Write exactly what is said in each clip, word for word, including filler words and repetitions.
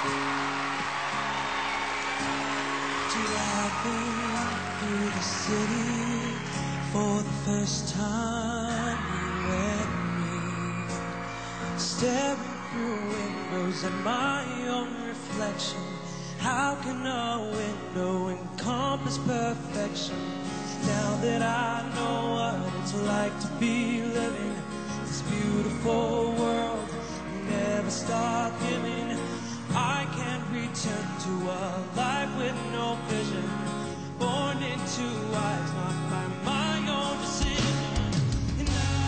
Driving through the city for the first time, you and me, staring through windows at my own reflection. How can a window encompass perfection? Now that I know what it's like to be living this beautiful world, never stop giving. I can't return to a life with no vision, born into eyes not by my own decision. And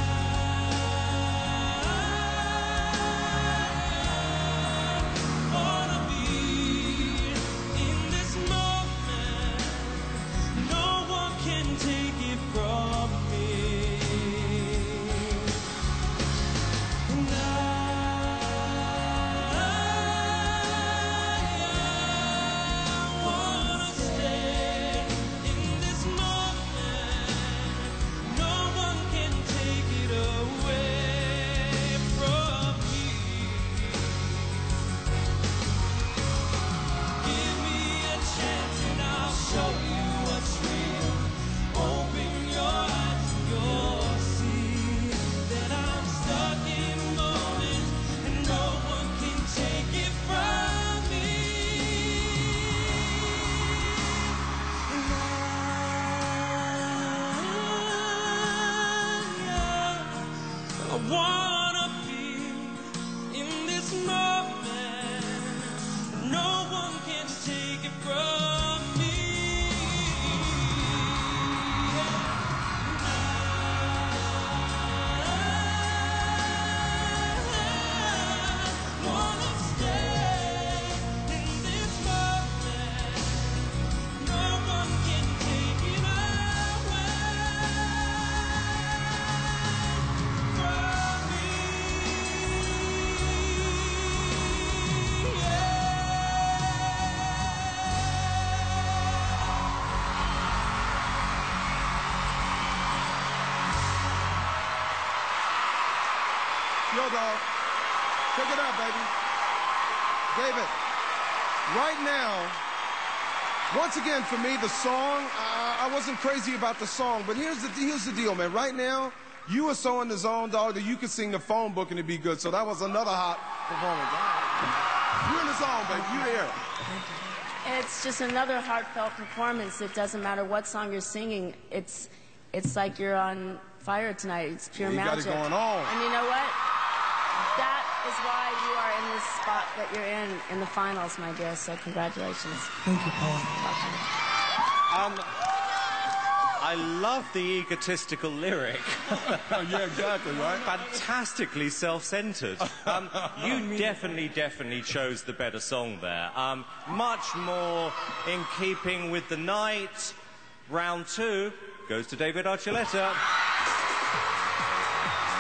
I wanna be in this moment. No one can take it from me. And I wanna be in this moment. No one can take it from me. I wanna stay in this moment. No one can take it away. Yo, dog. Check it out, baby. David, right now, once again, for me, the song, I, I wasn't crazy about the song, but here's the, here's the deal, man. Right now, you are so in the zone, dog, that you could sing the phone book and it'd be good. So that was another hot performance. You're in the zone, baby. You're there. It's just another heartfelt performance. It doesn't matter what song you're singing. It's, it's like you're on fire tonight. It's pure you magic. You got it going on. And you know what? That is why you are in this spot that you're in, in the finals, my dear. So congratulations. Thank you, Paul. Um, I love the egotistical lyric. Yeah, exactly, right? Fantastically self-centered. Um, you definitely, definitely chose the better song there. Um, much more in keeping with the night. Round two goes to David Archuleta.